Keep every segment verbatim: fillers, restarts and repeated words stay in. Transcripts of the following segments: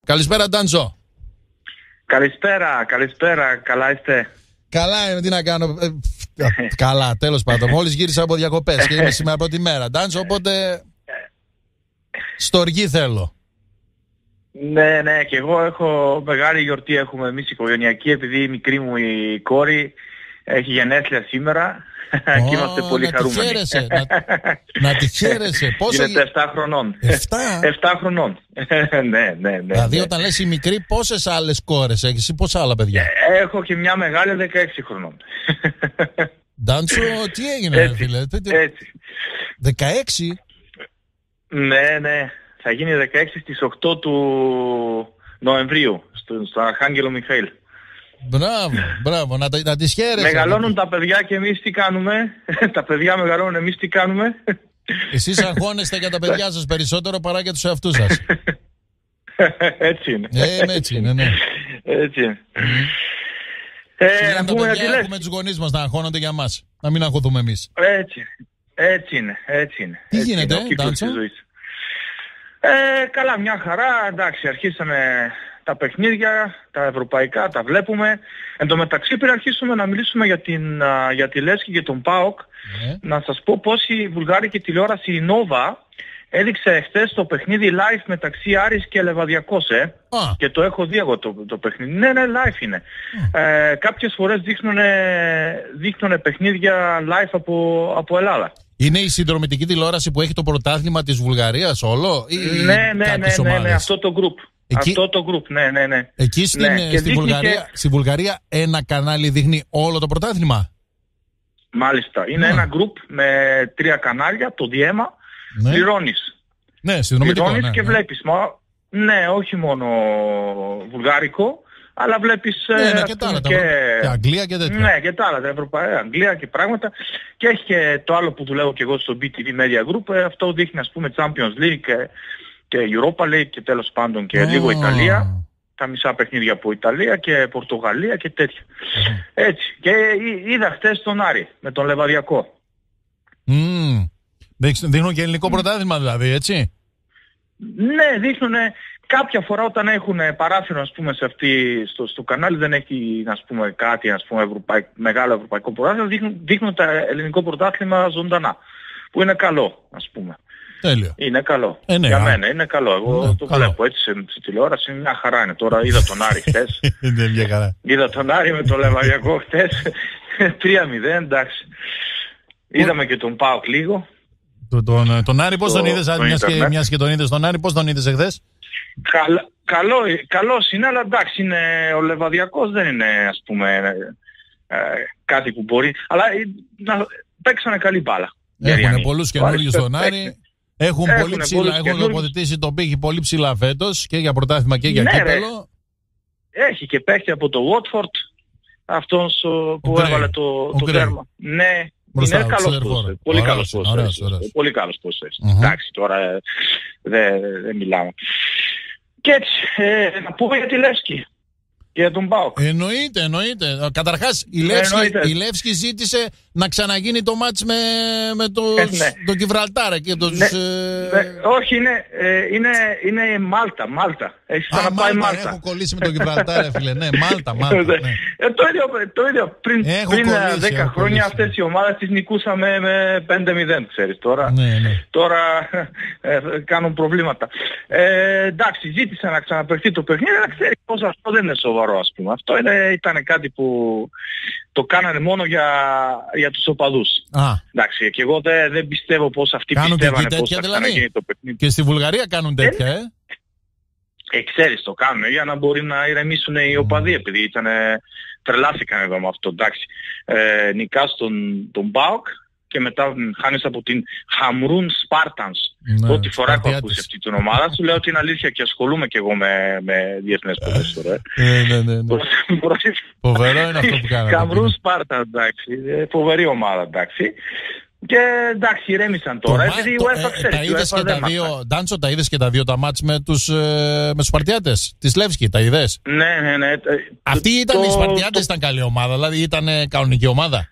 Καλησπέρα, Ντάντσο. Καλησπέρα, καλησπέρα, καλά είστε? Καλά είμαι, τι να κάνω. Ε, καλά, τέλος πάντων. Μόλις γύρισα από διακοπές και είμαι σήμερα πρώτη μέρα, Ντάντσο, οπότε στοργή θέλω. Ναι, ναι, και εγώ έχω μεγάλη γιορτή, έχουμε εμείς οικογενειακή, επειδή η μικρή μου η κόρη έχει γενέθλια σήμερα. Oh, και είμαστε πολύ να χαρούμενοι. Τη χαίρεσαι, να, να τη χαίρεσαι. Πόσο... Είναι επτά χρονών. επτά? επτά χρονών. ναι, ναι, ναι. Δηλαδή ναι. όταν λες η μικρή, πόσες άλλες κόρες έχεις ή πόσα άλλα παιδιά? Έχω και μια μεγάλη δεκαέξι χρονών. Ντάντσο, τι έγινε, έτσι, φίλε? Έτσι. δεκαέξι? Ναι, ναι. Θα γίνει δεκαέξι στις οκτώ του Νοεμβρίου, στο, στο Αρχάγγελο Μιχαήλ. Μπράβο, μπράβο, να, να τις χαίρεσαι. Μεγαλώνουν τα παιδιά και εμείς τι κάνουμε? Τα παιδιά μεγαλώνουν, εμείς τι κάνουμε? Εσείς αγχώνεστε για τα παιδιά σας περισσότερο παρά για τους εαυτούς σας. Έτσι είναι. Ε, έτσι είναι, ναι. Έτσι είναι. Mm. Ε, να πούμε γιατί έχουμε τους γονείς μας να αγχώνονται για μας. Να μην αγχωθούμε εμείς. Έτσι, έτσι είναι, έτσι είναι. Τι έτσι γίνεται, Ντάντσο? Ε, καλά, μια χαρά, εντάξει, αρχίσαμε τα παιχνίδια, τα ευρωπαϊκά, τα βλέπουμε. Εν τω μεταξύ πριν αρχίσουμε να μιλήσουμε για, την, για τη Λεύσκη και τον ΠΑΟΚ, yeah. να σας πω πως η βουλγάρικη τηλεόραση η Nova έδειξε χθες το παιχνίδι live μεταξύ Άρης και Λεβαδιακός, ε. Ah. Και το έχω δει εγώ το, το παιχνίδι. Ναι, ναι, live είναι. Ah. Ε, κάποιες φορές δείχνουνε παιχνίδια live από, από Ελλάδα. Είναι η συνδρομητική τηλεόραση που έχει το πρωτάθλημα της Βουλγαρίας όλο ή ναι, ναι, ναι, ναι, ναι, αυτό το group. Εκεί... Αυτό το group, ναι, ναι, ναι. Εκεί στην, ναι. στη, Βουλγαρία, και... στη Βουλγαρία ένα κανάλι δείχνει όλο το πρωτάθλημα. Μάλιστα. Είναι ναι. ένα group με τρία κανάλια, το Διέμα, ναι. πληρώνεις. Ναι, συνδρομητικό. Πληρώνεις ναι, και ναι. βλέπεις. Μα... Ναι, όχι μόνο βουλγάρικο, αλλά βλέπεις ναι, ναι, ε, και, τα άλλα, και... και Αγγλία και τέτοια. Ναι, και τα άλλα, τα Ευρωπαϊκά, Αγγλία και πράγματα. Και έχει και το άλλο που δουλεύω και εγώ στο μπι τι βι Media Group, ε, αυτό δείχνει ας πούμε Champions League και, και Europa League και τέλος πάντων και oh. λίγο Ιταλία. Τα μισά παιχνίδια από Ιταλία και Πορτογαλία και τέτοια. Mm. Έτσι. Και είδα χτες τον Άρη με τον Λεβαδιακό. Mm. Δείχνουν και ελληνικό mm. πρωτάθλημα δηλαδή, έτσι. Ναι, δείχνουν κάποια φορά όταν έχουν παράθυρο ας πούμε σε αυτή, στο, στο κανάλι δεν έχει ας πούμε κάτι ας πούμε ευρωπαϊκ, μεγάλο ευρωπαϊκό πρωτάθλημα, δείχνουν, δείχνουν τα ελληνικό πρωτάθλημα ζωντανά, που είναι καλό ας πούμε. Τέλειο. Είναι καλό. Ε, ναι, για α... μένα είναι καλό. Εγώ ναι, το καλό. βλέπω έτσι σε, σε τηλεόραση, μια χαρά είναι. Τώρα είδα τον Άρη χτες. Είναι μια χαρά. Είδα τον Άρη με τον Λεβαδιακό χτες. τρία μηδέν, εντάξει. Είδαμε και τον ΠΑΟΚ λίγο. Τον, τον, τον Άρη πώς το, τον είδες, το μιας, και, μιας και τον είδες τον Άρη, πώς τον είδες εχθές? Καλ, καλό, καλός είναι, αλλά εντάξει, είναι, ο Λεβαδιακός δεν είναι ας πούμε ε, ε, κάτι που μπορεί, αλλά ε, να, παίξανε καλή μπάλα. Έχουν πολλούς καινούριους στον Άρη, έχουν, έχουν πολύ ψηλά, έχουν τοποθετήσει τον πύχη πολύ ψηλά φέτος και για πρωτάθλημα και για ναι, κύπελλο. Έχει και παίχτη από το Watford, αυτός που ο έβαλε το, το τέρμα. Ναι. Μπροστά, είναι καλός ποδοσφαιριστής. Πολύ καλός ποδοσφαιριστής. Πολύ καλός ποδοσφαιριστής. Εντάξει, τώρα δεν δε μιλάμε. Και έτσι, ε, να πούμε για τη Λεύσκη και για τον ΠΑΟΚ. Εννοείται, εννοείται. Καταρχάς, η Λεύσκη, η Λεύσκη ζήτησε να ξαναγίνει το μάτς με, με το, ε, ναι. το Γιβραλτάρ. Και τους, ναι, ε... ναι, όχι, είναι, ε, είναι, είναι Μάλτα, Μάλτα. Έχει ξαναπάει Μάλτα. Μάλτα. Έχω κολλήσει με το Γιβραλτάρ, φίλε. Ναι, Μάλτα, Μάλτα. Ναι. Ε, το, ίδιο, το ίδιο. Πριν, πριν δέκα χρόνια κολλήσει. Αυτές οι ομάδες τις νικούσαμε με πέντε μηδέν, ξέρεις. Τώρα, ναι, ναι. τώρα ε, κάνουν προβλήματα. Ε, εντάξει, ζήτησε να ξαναπαιχθεί το παιχνίδι, αλλά ξέρεις πως αυτό δεν είναι σοβαρό, ας πούμε. Αυτό είναι, ήταν κάτι που το κάνανε μόνο για, για τους οπαδούς. Α. Εντάξει, και εγώ δεν, δεν πιστεύω πως αυτοί κάνουν πιστεύανε πως θα δηλαδή. Ξαναγίνει το παιχνίδι. Και στη Βουλγαρία κάνουν τέτοια, ε. ε? Ε, ξέρεις, το κάνουν για να μπορεί να ηρεμήσουν οι οπαδοί, επειδή ήταν, τρελάθηκαν εδώ με αυτό, εντάξει. Ε, νικάς τον, τον ΠΑΟΚ και μετά χάνεις από την Χαμρούν Σπάρτανς. Ναι, πρώτη φορά έχω ακούσει αυτή την ομάδα, σου λέω ότι είναι αλήθεια και ασχολούμαι και εγώ με, με διεθνές ποδόσφαιρο. Ναι, ναι, ναι. Φοβερό είναι αυτό που κάνατε. Χαμρούν Σπάρτανς, εντάξει, φοβερή ομάδα, εντάξει. Και εντάξει, ηρέμησαν τώρα, το επειδή η UEFA ξέρει. Τα είδες και τα δύο, Ντάντσο, τα είδες και τα δύο τα μάτς με τους, ε, με τους Σπαρτιάτες της Λεύσκη, τα είδες? Ναι, ναι, ναι. Αυτοί ήταν, το, οι Σπαρτιάτες το... ήταν καλή ομάδα, δηλαδή ήταν κανονική ομάδα.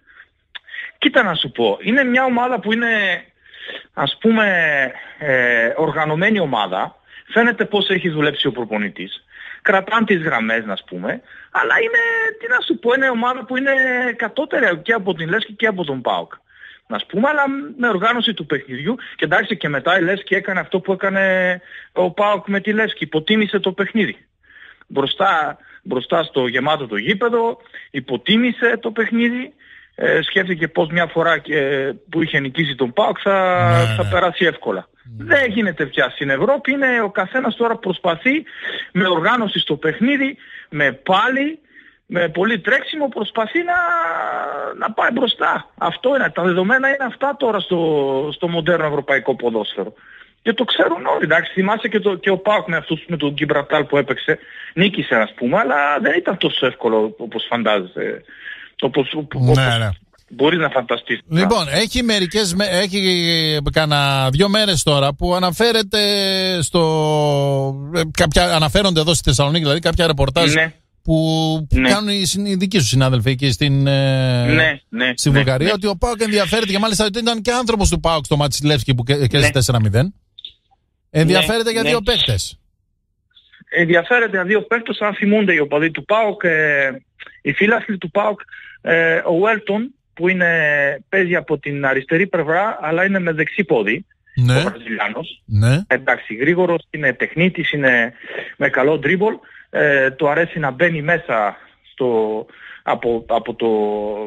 Κοίτα να σου πω, είναι μια ομάδα που είναι ας πούμε ε, οργανωμένη ομάδα, φαίνεται πώς έχει δουλέψει ο προπονητής. Κρατάνε τις γραμμές, να πούμε, αλλά είναι, τι να σου πω, είναι ομάδα που είναι κατώτερη και από την Λέσχη και από τον ΠΑΟΚ. Να πούμε, αλλά με οργάνωση του παιχνιδιού, και εντάξει, και μετά η Λέσχη έκανε αυτό που έκανε ο ΠΑΟΚ με τη Λέσχη, υποτίμησε το παιχνίδι. Μπροστά, μπροστά στο γεμάτο το γήπεδο, υποτίμησε το παιχνίδι, ε, σκέφτηκε πως μια φορά ε, που είχε νικήσει τον ΠΑΟΚ θα, ναι, θα ναι. περάσει εύκολα. Mm. Δεν γίνεται πια στην Ευρώπη, είναι ο καθένας τώρα προσπαθεί με οργάνωση στο παιχνίδι, με πάλι, με πολύ τρέξιμο προσπαθεί να, να πάει μπροστά. Αυτό είναι, τα δεδομένα είναι αυτά τώρα στο, στο μοντέρνο ευρωπαϊκό ποδόσφαιρο. Και το ξέρουν όλοι, εντάξει, θυμάσαι και, το, και ο ΠΑΟΚ με, αυτούς, με τον Γκιμπραλτάρ που έπαιξε, νίκησε ας πούμε, αλλά δεν ήταν τόσο εύκολο όπως φαντάζεσαι, όπως, ναι, όπως ναι. μπορείς να φανταστείς. Λοιπόν, έχει μερικές, έχει κάνα δύο μέρες τώρα που αναφέρεται στο, κάποια, αναφέρονται εδώ στη Θεσσαλονίκη, δηλαδή κάποια ρεπορτάζ, ναι, που, που ναι. κάνουν οι, οι δικοί σου συνάδελφοι εκεί στην, ναι, ναι, στη ναι, Βουλγαρία, ναι. ότι ο ΠΑΟΚ ενδιαφέρεται, και μάλιστα ότι ήταν και άνθρωπος του ΠΑΟΚ στο μάτι της Λεύσκη που κέρδισε ναι. τέσσερα μηδέν. Ενδιαφέρεται ναι, για ναι. δύο παίκτες. Ενδιαφέρεται για δύο παίκτες, αν θυμούνται οι οπαδοί του ΠΑΟΚ, ε, οι φίλαθλοι του ΠΑΟΚ, ε, ο Βέλτον, που είναι, παίζει από την αριστερή πλευρά, αλλά είναι με δεξί πόδι, ναι. ο Βραζιλιάνος. Ναι. Εντάξει, γρήγορος, είναι τεχνίτης, είναι με καλό ντρίμπολ, ε, του αρέσει να μπαίνει μέσα στο, από, από το...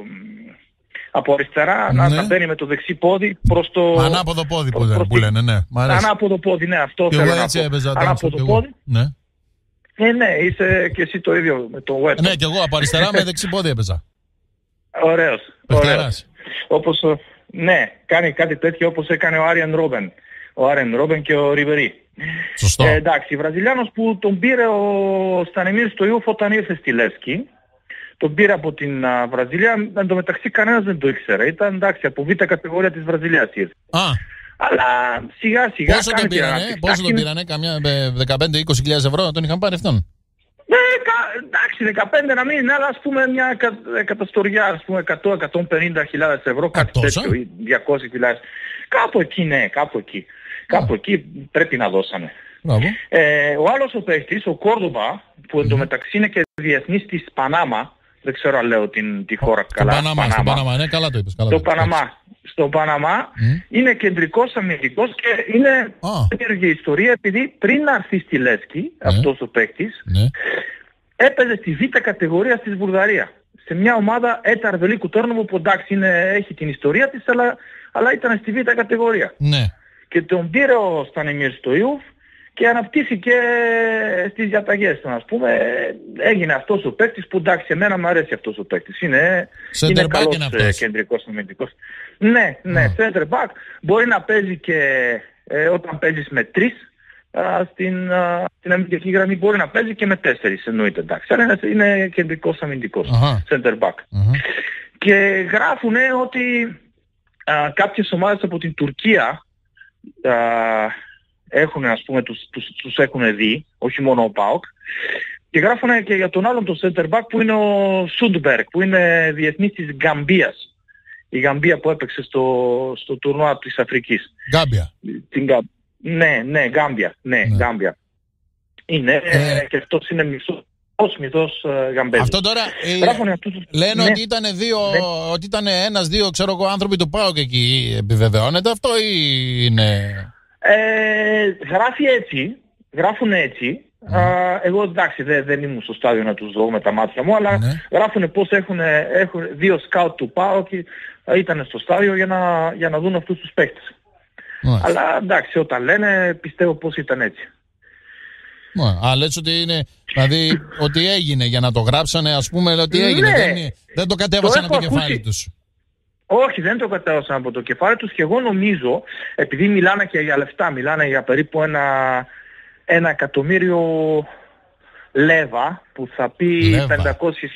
από αριστερά, ναι. να, να μπαίνει με το δεξί πόδι προς το... Ανάποδο πόδι που, προς, που λένε, ναι. Ανάποδο πόδι, ναι, αυτό και θέλω να πω. Έπαιζα, Ανάποδο πόδι. Ναι. Ναι, ναι, είσαι και εσύ το ίδιο με το Web. Ναι, και εγώ από αριστερά με δεξί πόδι έπαιζα. Ωραίος, ωραίος. Όπως, ναι, κάνει κάτι τέτοιο όπως έκανε ο Άριαν Ρόμπεν. Ο Άριαν Ρόμπεν και ο Ριβερί. Σωστό. Ε, εντάξει, Βραζιλιάνος που τον πήρε ο Στανιμίρ στο Ιούφ όταν ήρθε στη Λεύσκη. Τον πήρε από την uh, Βραζιλία, εν τω μεταξύ κανένας δεν το ήξερε. Ήταν εντάξει, από β' κατηγορία της Βραζιλίας ήρθε. Α. Αλλά σιγά σιγά... Πόσο τον πήρανε, πόσο τον πήρανε, καμιά δεκαπέντε με είκοσι χιλιάδες ευρώ τον είχαν πάρει αυτόν. Ναι, εντάξει, δεκαπέντε να μην είναι, αλλά ας πούμε μια καταστοριά, ας πούμε εκατό με εκατόν πενήντα χιλιάδες ευρώ, κάτι τέτοιο, ή διακόσιες χιλιάδες. Κάπου εκεί, ναι, κάπου εκεί. Κάπου εκεί πρέπει να δώσανε. Ε, ο άλλος ο παίκτης, ο Κόρδοβα, που εντωμεταξύ είναι και διεθνής της Πανάμα, δεν ξέρω αν λέω την, τη χώρα oh, καλά. Παναμά, Παναμά. Στο Παναμά, ναι, καλά το είπες. Καλά στο, το Παναμά, στο Παναμά mm. είναι κεντρικός αμυντικός και είναι περίεργη oh. ιστορία, επειδή πριν να έρθει στη Λέσχη, mm. αυτός ο παίκτης, mm. έπαιζε στη β' κατηγορία της Βουλγαρία. Σε μια ομάδα Έτα Βελίκου Τέρνοβο που εντάξει είναι, έχει την ιστορία της, αλλά, αλλά ήταν στη β' κατηγορία. Mm. Και τον πήρε ο Στανιμίρ στο Ιούφ και αναπτύσσηκε στις διαταγές του, ας πούμε. Έγινε αυτός ο παίκτης που εντάξει, εμένα μου αρέσει αυτός ο παίκτης. Είναι, είναι καλός ε, κεντρικός αμυντικός. Ναι, ναι, mm. center back. Μπορεί να παίζει και ε, όταν παίζεις με τρεις α, στην, α, στην αμυντική γραμμή, μπορεί να παίζει και με τέσσερις, εννοείται, εντάξει. Αλλά είναι, είναι κεντρικός αμυντικός, uh-huh. center back. Uh-huh. Και γράφουνε ότι α, κάποιες ομάδες από την Τουρκία α, έχουν, ας πούμε, τους, τους, τους έχουν δει, όχι μόνο ο ΠΑΟΚ, και γράφουνε και για τον άλλον τον center back που είναι ο Σούντμπεργκ, που είναι διεθνής της Γκαμπίας. Η Γκαμπία που έπαιξε στο, στο τουρνουά της Αφρικής. Γκάμπια. Την Γκα... Ναι, ναι, Γκάμπια. Ναι, ναι. Γκάμπια. Είναι, ε... και αυτός είναι μισός μισός uh, Γαμπέζος. Αυτό τώρα, ε, αυτούς... λένε ναι. ότι ήταν δύο, ναι. ότι ήταν ένας, δύο, ξέρω εγώ, άνθρωποι του ΠΑΟΚ εκεί, επιβεβαιώνεται αυτό ή είναι... Ε, γράφει έτσι, γράφουν έτσι. Mm. Α, εγώ εντάξει δεν, δεν ήμουν στο στάδιο να τους δω με τα μάτια μου, αλλά mm. γράφουν πως έχουν, έχουν δύο σκάουτ του ΠΑΟ και ήταν στο στάδιο για να, για να δουν αυτούς τους παίκτες. Mm. Αλλά εντάξει, όταν λένε πιστεύω πως ήταν έτσι. Mm. Α, λες ότι είναι, δηλαδή ότι έγινε για να το γράψανε, ας πούμε, ότι έγινε, ναι. δεν, δεν το κατέβασαν από το ακούσει... κεφάλι τους. Όχι, δεν το κατέβασαν από το κεφάλι τους και εγώ νομίζω, επειδή μιλάνε και για λεφτά, μιλάνε για περίπου ένα, ένα εκατομμύριο λέβα, που θα πει πεντακόσιες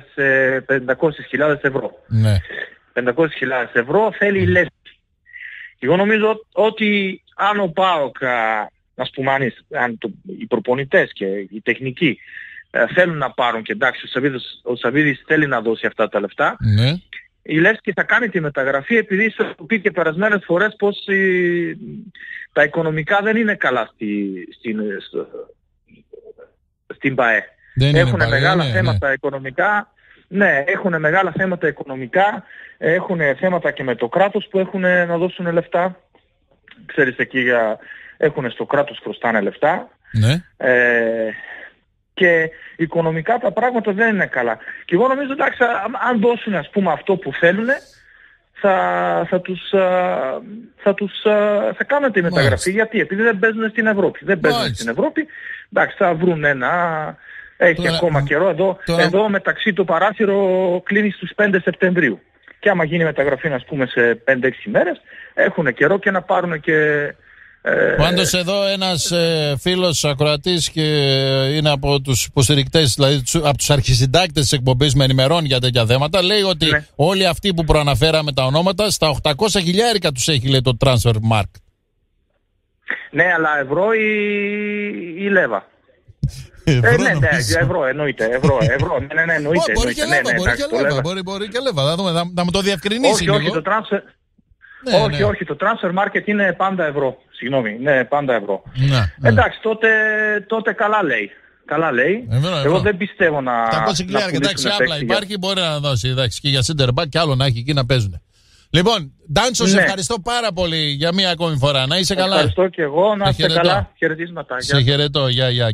χιλιάδες ευρώ. Ναι. πεντακόσιες χιλιάδες ευρώ θέλει η Λέσχη. Εγώ νομίζω ότι αν ο ΠΑΟΚ, να πούμε, αν το, οι προπονητές και οι τεχνικοί θέλουν να πάρουν, και εντάξει ο Σαββίδης, ο Σαββίδης θέλει να δώσει αυτά τα λεφτά, ναι. η Λεύσκη θα κάνει τη μεταγραφή επειδή σας το πει και περασμένες φορές πως η, τα οικονομικά δεν είναι καλά στη, στην, στο, στην ΠΑΕ. Έχουν μεγάλα ναι, θέματα ναι. οικονομικά, ναι, έχουν μεγάλα θέματα οικονομικά, έχουν θέματα και με το κράτος που έχουν να δώσουν λεφτά. Ξέρεις εκεί έχουν στο κράτος χρωστάνε λεφτά. Ναι. Ε, και οικονομικά τα πράγματα δεν είναι καλά. Και εγώ νομίζω εντάξει, αν δώσουν ας πούμε αυτό που θέλουν, θα, θα τους, θα τους θα κάνουν τη μεταγραφή. Μάλιστα. Γιατί, επειδή δεν παίζουν στην Ευρώπη. Δεν παίζουν Μάλιστα. στην Ευρώπη, εντάξει θα βρουν ένα, έχει τώρα, ακόμα καιρό. Εδώ, τώρα... εδώ μεταξύ το παράθυρο κλείνει στους πέντε Σεπτεμβρίου. Και άμα γίνει μεταγραφή ας πούμε σε πέντε έξι μέρες, έχουν καιρό και να πάρουν και... Πάντως εδώ ένας ε, φίλος ακροατής και είναι από τους υποστηρικτές, δηλαδή από τους αρχισυντάκτες της εκπομπής, με ενημερώνει για τέτοια θέματα, λέει ότι ναι. όλοι αυτοί που προαναφέραμε τα ονόματα στα οκτακόσια χιλιάρικα τους έχει, λέει, το transfer mark. Ναι, αλλά ευρώ ή, ή λέβα. Ευρώ, ε, ναι, ναι, ευρώ εννοείται, ευρώ, ευρώ, ναι, ναι, ναι, εννοείται. Μπορεί και λέβα, μπορεί και λέβα, μπορεί, μπορεί και λέβα, θα δούμε, θα μου το διευκρινίσει όχι, λίγο. Όχι, το transfer... Ναι, όχι, ναι. όχι, το transfer market είναι πάντα ευρώ. Συγγνώμη, ναι, πάντα ευρώ. Ναι, ναι. Εντάξει, τότε, τότε καλά λέει. Καλά λέει. Ευρώ, ευρώ. Εγώ δεν πιστεύω να. οκτακόσια χιλιάρικα, εντάξει, άπλα υπάρχει, μπορεί να δώσει. Εντάξει, και για center back και άλλο να έχει εκεί να παίζουν. Λοιπόν, Ντάντσο, σε ναι. ευχαριστώ πάρα πολύ για μία ακόμη φορά. Να είσαι καλά. Ευχαριστώ και εγώ, να είστε καλά. Χαιρετίσματα. Σε χαιρετώ, γεια, γεια.